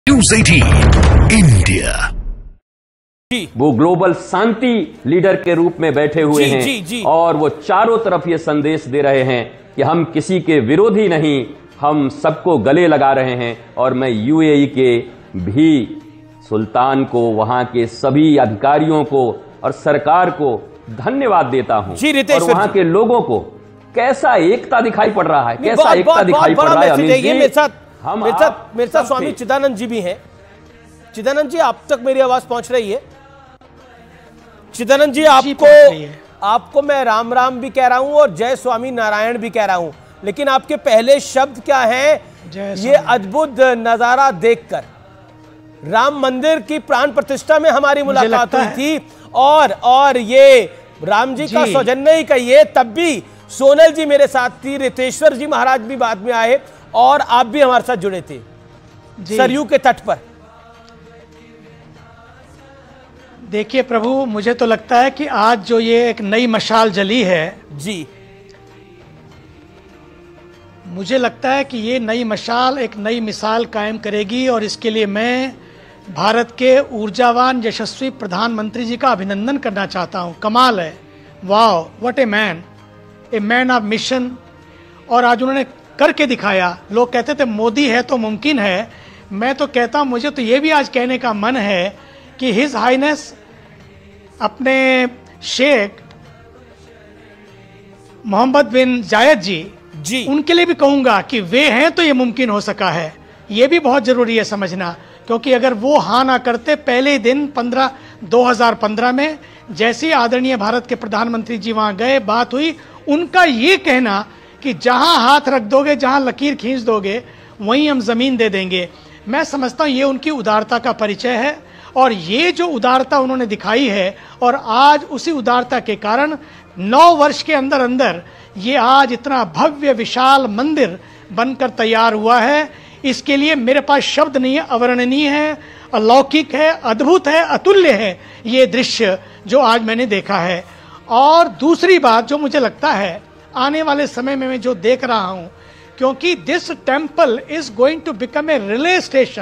News 18 India. वो global शांति leader के रूप में बैठे हुए हैं और वो चारों तरफ ये संदेश दे रहे हैं कि हम किसी के विरोधी नहीं, हम सबको गले लगा रहे हैं। और मैं यूएई के भी सुल्तान को, वहां के सभी अधिकारियों को और सरकार को धन्यवाद देता हूं। और वहां के लोगों को कैसा एकता दिखाई पड़ रहा है, कैसा एकता दिखाई पड़ रहा है। मेरे साथ स्वामी चिदानंद जी भी हैं। चिदानंद जी, आप तक मेरी आवाज पहुंच रही है? चिदानंद जी, आपको मैं राम राम भी कह रहा हूं और जय स्वामी नारायण भी कह रहा हूं, लेकिन आपके पहले शब्द क्या है? ये अद्भुत नजारा देखकर राम मंदिर की प्राण प्रतिष्ठा में हमारी मुलाकात हुई थी और ये राम जी का सौजन्य ही कहिए, तब भी सोनल जी मेरे साथ थी, रितेश्वर जी महाराज भी बाद में आए और आप भी हमारे साथ जुड़े थे सरयू के तट पर। देखिए प्रभु, मुझे तो लगता है कि आज जो ये एक नई मशाल जली है जी, मुझे लगता है कि ये नई मशाल एक नई मिसाल कायम करेगी और इसके लिए मैं भारत के ऊर्जावान यशस्वी प्रधानमंत्री जी का अभिनंदन करना चाहता हूँ। कमाल है, wow, what a man of mission. और आज उन्होंने करके दिखाया। लोग कहते थे मोदी है तो मुमकिन है, मैं तो कहता हूँ मुझे तो ये भी आज कहने का मन है कि हिज हाइनेस अपने शेख मोहम्मद बिन जायद जी उनके लिए भी कहूंगा कि वे हैं तो ये मुमकिन हो सका है। ये भी बहुत जरूरी है समझना, क्योंकि अगर वो हाँ ना करते पहले दिन 2015 में जैसे ही आदरणीय भारत के प्रधानमंत्री जी वहां गए, बात हुई, उनका ये कहना कि जहां हाथ रख दोगे, जहां लकीर खींच दोगे, वहीं हम जमीन दे देंगे। मैं समझता हूं ये उनकी उदारता का परिचय है और ये जो उदारता उन्होंने दिखाई है, और आज उसी उदारता के कारण 9 वर्ष के अंदर अंदर ये आज इतना भव्य विशाल मंदिर बनकर तैयार हुआ है। इसके लिए मेरे पास शब्द नहीं है, अवर्णनीय है, अलौकिक है, अद्भुत है, अतुल्य है ये दृश्य जो आज मैंने देखा है। और दूसरी बात जो मुझे लगता है आने वाले समय में मैं जो देख रहा हूं, क्योंकि this temple is going to become a relay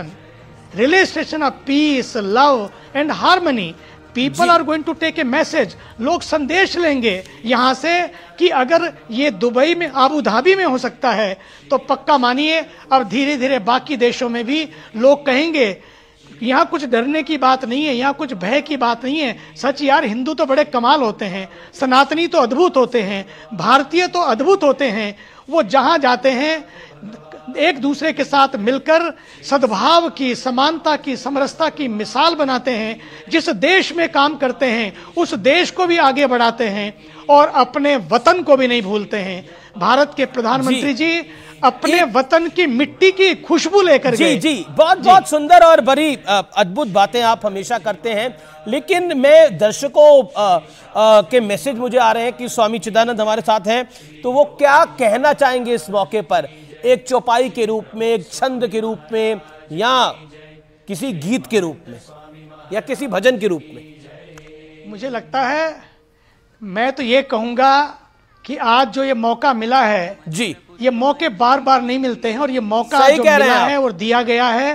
station of peace, love and harmony. People are going to take a message. लोग संदेश लेंगे यहां से कि अगर ये दुबई में, अबू धाबी में हो सकता है, तो पक्का मानिए अब धीरे धीरे बाकी देशों में भी लोग कहेंगे यहाँ कुछ डरने की बात नहीं है, यहाँ कुछ भय की बात नहीं है। सच यार, हिंदू तो बड़े कमाल होते हैं, सनातनी तो अद्भुत होते हैं, भारतीय तो अद्भुत होते हैं। वो जहां जाते हैं एक दूसरे के साथ मिलकर सद्भाव की, समानता की, समरसता की मिसाल बनाते हैं। जिस देश में काम करते हैं उस देश को भी आगे बढ़ाते हैं और अपने वतन को भी नहीं भूलते हैं। भारत के प्रधानमंत्री जी अपने वतन की मिट्टी की खुशबू लेकर गए। जी, बहुत सुंदर और बड़ी अद्भुत बातें आप हमेशा करते हैं। लेकिन मैं दर्शकों के मैसेज मुझे आ रहे हैं कि स्वामी चिदानंद हमारे साथ हैं, तो वो क्या कहना चाहेंगे इस मौके पर, एक चौपाई के रूप में, एक छंद के रूप में, या किसी गीत के रूप में, या किसी भजन के रूप में? मुझे लगता है, मैं तो ये कहूंगा कि आज जो ये मौका मिला है जी, ये मौके बार बार नहीं मिलते हैं, और ये मौका जो मिला है और दिया गया है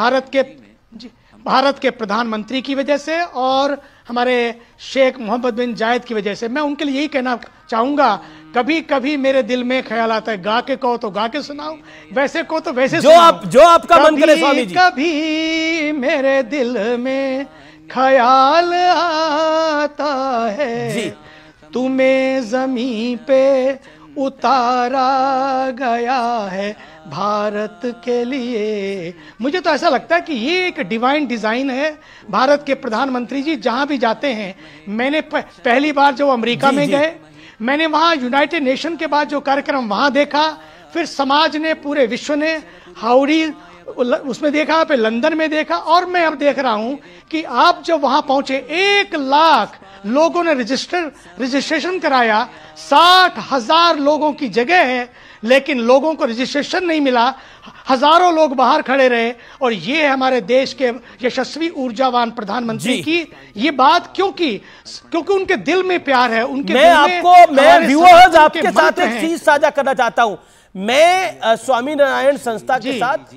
भारत के प्रधानमंत्री की वजह से और हमारे शेख मोहम्मद बिन जायद की वजह से। मैं उनके लिए यही कहना चाहूंगा, कभी कभी मेरे दिल में ख्याल आता है, गा के कहो तो गा के सुनाओ, वैसे कहो तो वैसे सुनाओ, जो आपका मन करे स्वामी जी। कभी मेरे दिल में ख्याल आता है जी, तुम्हें जमीन पे उतारा गया है भारत के लिए। मुझे तो ऐसा लगता है कि ये एक डिवाइन डिजाइन है। भारत के प्रधानमंत्री जी जहां भी जाते हैं, मैंने पहली बार जो अमेरिका में गए, मैंने वहां यूनाइटेड नेशन के बाद जो कार्यक्रम वहां देखा, फिर समाज ने, पूरे विश्व ने हाउडी उसमें देखा, फिर लंदन में देखा, और मैं अब देख रहा हूं कि आप जब वहां पहुंचे 1 लाख लोगों ने रजिस्ट्रेशन कराया। 60,000 लोगों की जगह है, लेकिन लोगों को रजिस्ट्रेशन नहीं मिला, हजारों लोग बाहर खड़े रहे। और ये हमारे देश के यशस्वी ऊर्जावान प्रधानमंत्री की ये बात, क्योंकि उनके दिल में प्यार है, उनके मैं व्यूअर्स आपके साथ एक चीज साझा करना चाहता हूं। मैं स्वामी नारायण संस्था के साथ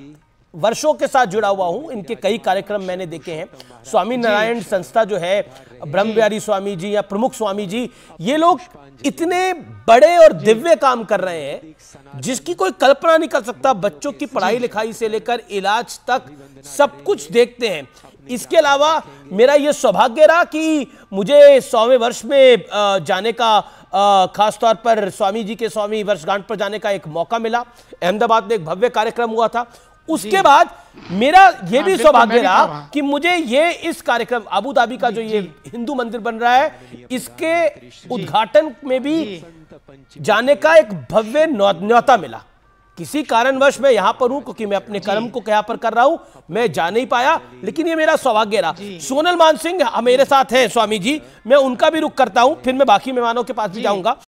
वर्षों के साथ जुड़ा हुआ हूं, इनके कई कार्यक्रम मैंने देखे हैं। स्वामी नारायण संस्था जो है, ब्रह्मविहारी स्वामी जी या प्रमुख स्वामी जी, ये लोग इतने बड़े और दिव्य काम कर रहे हैं जिसकी कोई कल्पना नहीं कर सकता। बच्चों की पढ़ाई लिखाई से लेकर इलाज तक सब कुछ देखते हैं। इसके अलावा मेरा यह सौभाग्य रहा कि मुझे 100वें वर्ष में जाने का, खास तौर पर स्वामी जी के 100वीं वर्षगांठ पर जाने का एक मौका मिला। अहमदाबाद में एक भव्य कार्यक्रम हुआ था। उसके बाद मेरा यह भी सौभाग्य रहा कि मुझे ये इस कार्यक्रम अबू धाबी का जो ये हिंदू मंदिर बन रहा है, इसके उद्घाटन में भी जाने का एक भव्य न्योता मिला। किसी कारणवश मैं यहां पर हूं क्योंकि मैं अपने कर्म को यहां पर कर रहा हूं, मैं जा नहीं पाया, लेकिन ये मेरा सौभाग्य रहा। सोनल मान सिंह मेरे साथ हैं स्वामी जी, मैं उनका भी रुख करता हूं, फिर मैं बाकी मेहमानों के पास भी जाऊंगा।